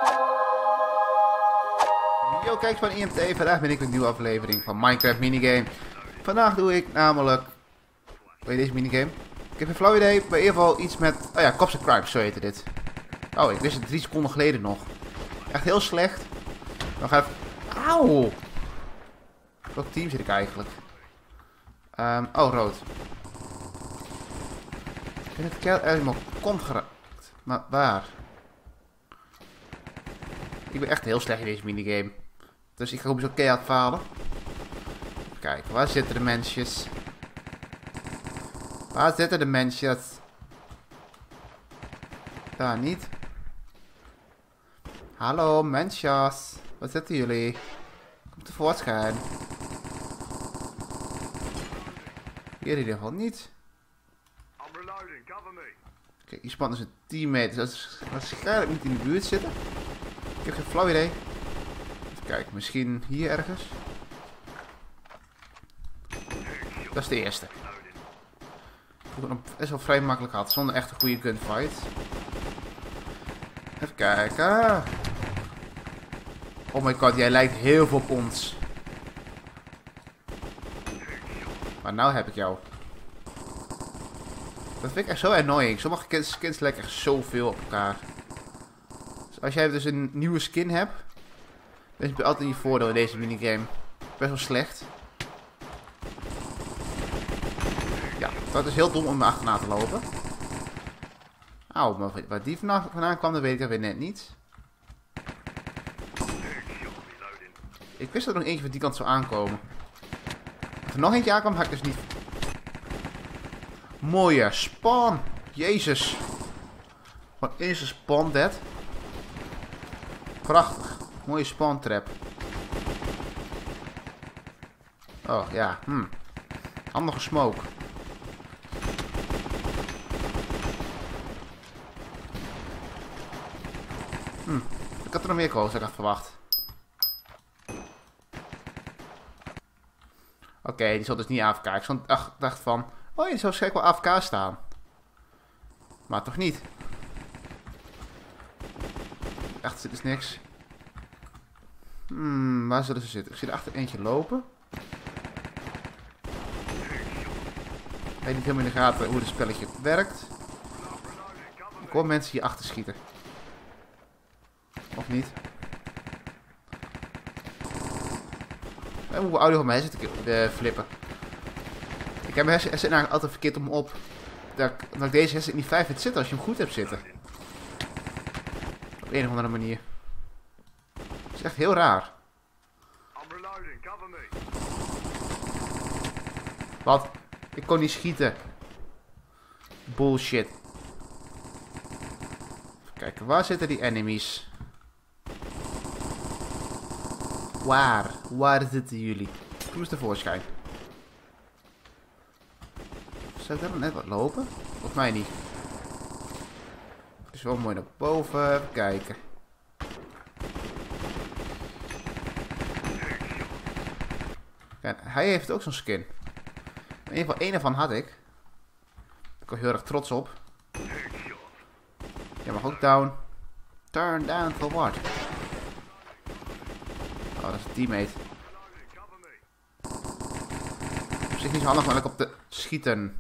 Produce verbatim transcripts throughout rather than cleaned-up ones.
Yo, kijk van I M T. Vandaag ben ik met een nieuwe aflevering van Minecraft Minigame. Vandaag doe ik namelijk... Weet je deze minigame? Ik heb een flauw idee, maar in ieder geval iets met... Oh ja, Cops and Crimes, zo heette dit. Oh, ik wist het drie seconden geleden nog. Echt heel slecht. Nog even... Auw! Welk team zit ik eigenlijk? Um, oh, rood. Ik ben het kerel eigenlijk mijn kont geraakt. Maar waar? Ik ben echt heel slecht in deze minigame. Dus ik ga ook zo keihard falen. Kijk, waar zitten de mensjes? Waar zitten de mensjes? Daar niet. Hallo mensjes. Waar zitten jullie? Kom tevoorschijn. Hier in ieder geval niet. Kijk, hier spant dus een teammate. Dus dat is waarschijnlijk niet in de buurt zitten. Ik heb geen flauw idee. Even kijken, misschien hier ergens. Dat is de eerste. Ik heb hem best wel vrij makkelijk gehad, zonder echt een goede gunfight. Even kijken. Oh my god, jij lijkt heel veel op ons. Maar nou heb ik jou. Dat vind ik echt zo annoying. Sommige skins, skins lijken echt zoveel op elkaar. Dus als jij dus een nieuwe skin hebt, dan heb je altijd je voordeel in deze minigame. Best wel slecht. Ja, dat is heel dom om me achterna te lopen. Auw, maar waar die vandaan kwam, dat weet ik alweer net niet. Ik wist dat er nog eentje van die kant zou aankomen. Als er nog eentje aankwam, had ik dus niet... Mooie spawn. Jezus. Wat is een spawn dead? Prachtig. Mooie spawn trap. Oh ja, hm. Handige smoke. Hm. Ik had er nog meer kogels dan ik had verwacht. Oké, okay, die zat dus niet A F K. Ik stond, ach, dacht van... Oh, die zou waarschijnlijk wel A F K staan. Maar toch niet. Echt, er is niks. Hmm, waar zullen ze zitten? Ik zie er achter eentje lopen. Ik weet niet helemaal in de gaten hoe het spelletje werkt. Ik hoor mensen hier achter schieten. Of niet? Ik moet mijn audio van mij zitten flippen. Ik heb mijn hersenen eigenlijk altijd verkeerd om op. Dat ik, dat ik deze hersenen niet vijf vind zitten als je hem goed hebt zitten. Op een of andere manier. Dat is echt heel raar. Wat? Ik kon niet schieten. Bullshit. Even kijken, waar zitten die enemies? Waar? Waar zitten jullie? Kom eens tevoorschijn. Zou ik daar nog net wat lopen? Volgens mij niet. Het is wel mooi naar boven. Even kijken. Kijk, hij heeft ook zo'n skin. In ieder geval één ervan had ik. Daar ben ik wel heel erg trots op. Jij mag ook down. Turn down for what? Oh, dat is een teammate. Op zich niet zo handig, maar ik op de schieten.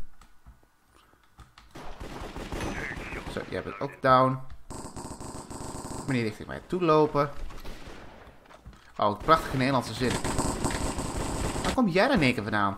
Zo, jij bent ook down. Ik ben hier richting mij toe lopen. Oh, prachtige Nederlandse zin. Waar kom jij dan in één keer vandaan?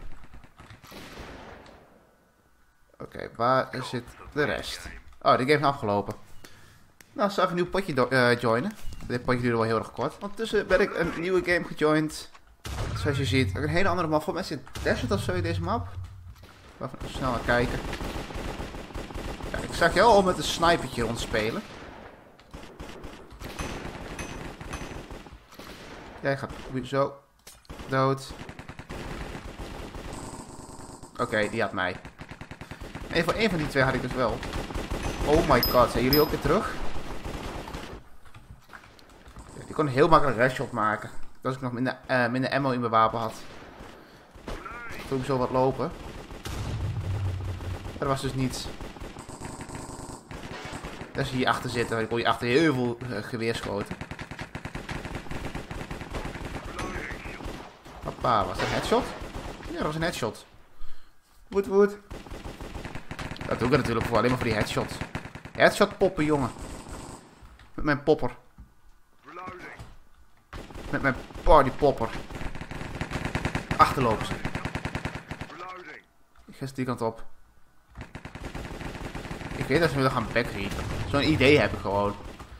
Oké, okay, waar zit de rest? Oh, die game is afgelopen. Nou, zal even een nieuw potje uh, joinen. Dit potje duurde wel heel erg kort. Ondertussen ben ik een nieuwe game gejoind. Zoals je ziet, een hele andere map. Voor mensen in Desert of zo in deze map. Even snel naar kijken. Ja, ik zag jou al met een snipertje rondspelen. Jij gaat zo dood. Oké, okay, die had mij. En voor één van die twee had ik dus wel. Oh my god, zijn jullie ook weer terug? Ja, die kon heel makkelijk een restshot maken. Als ik nog minder, uh, minder ammo in mijn wapen had. Toen ik zo wat lopen. Er was dus niets. Dat ze hier achter zitten. Ik hoor hier achter heel veel uh, geweerschoten. Hoppa, was dat een headshot? Ja, dat was een headshot. Woed, woed. Dat doe ik natuurlijk voor, alleen maar voor die headshot. Headshot poppen, jongen. Met mijn popper. Met mijn party popper. Achterlopen ze. Ik ga die kant op. Ik weet dat ze willen gaan backriepen. Zo'n idee heb ik gewoon.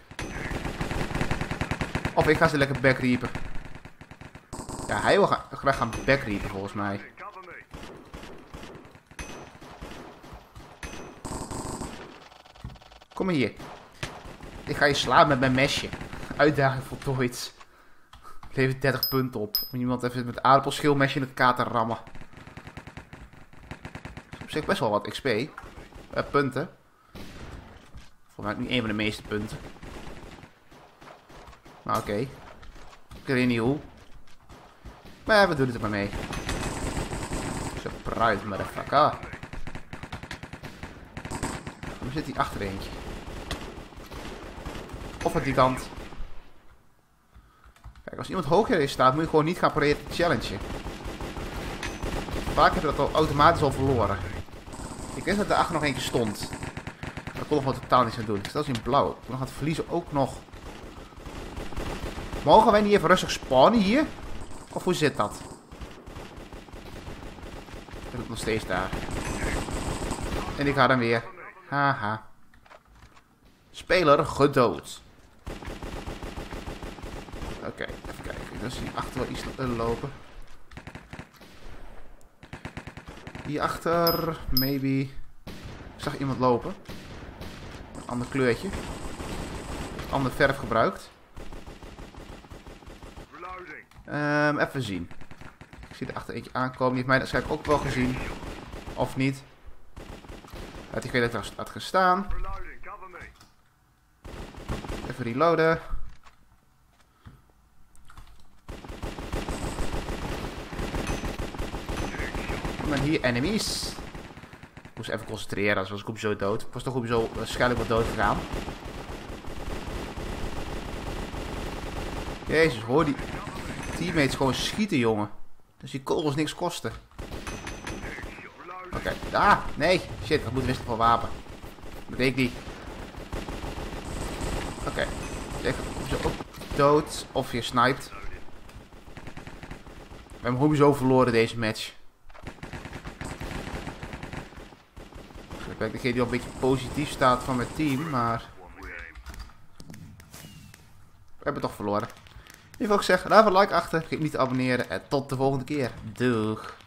Of ik ga ze lekker backriepen. Ja, hij wil ga graag gaan backriepen volgens mij. Kom maar hier. Ik ga je slaan met mijn mesje. Uitdaging voltooid. Levert dertig punten op. Om iemand even met aardappelschilmesje in elkaar te rammen. Op zich best wel wat X P. Uh, punten. Volgens mij niet een van de meeste punten. Maar oké. Okay. Ik weet niet hoe. Maar we doen het er maar mee. Surprise, motherfucker. Hoe zit die achter eentje? Of aan die kant. Kijk, als iemand hoger is staat, moet je gewoon niet gaan proberen te challengen. Vaak heb je dat al automatisch al verloren. Ik wist dat er achter nog eentje stond. Daar kon nog wat totaal niets aan doen. Ik stel ze in blauw. Dan gaat het verliezen ook nog. Mogen wij niet even rustig spawnen hier? Of hoe zit dat? Ik ben nog steeds daar. En ik ga dan weer. Haha. Speler gedood. Oké, okay, even kijken. Dan zie je achter wel iets lopen. Hierachter, maybe. Ik zag iemand lopen. Een ander kleurtje. Ander verf gebruikt. Um, even zien. Ik zie er achter eentje aankomen. Die heeft mij waarschijnlijk ook wel gezien. Of niet. Had ik weet dat er had gestaan. Even reloaden. En dan hier enemies. Ik moest even concentreren, anders was ik op zo dood. Ik was toch op zo waarschijnlijk wat dood gegaan. Jezus, hoor die teammates gewoon schieten, jongen. Dus die kogels niks kosten. Oké, okay. Ah, nee. Shit, dat moet wisselen van wapen. Dat weet ik niet. Oké. Okay. Kijk, of je ook dood of je sniped. We hebben sowieso verloren deze match. Ik ben degene die al een beetje positief staat van mijn team, maar we hebben toch verloren. Ik wil ook zeggen, laat een like achter, vergeet niet te abonneren en tot de volgende keer. Doeg!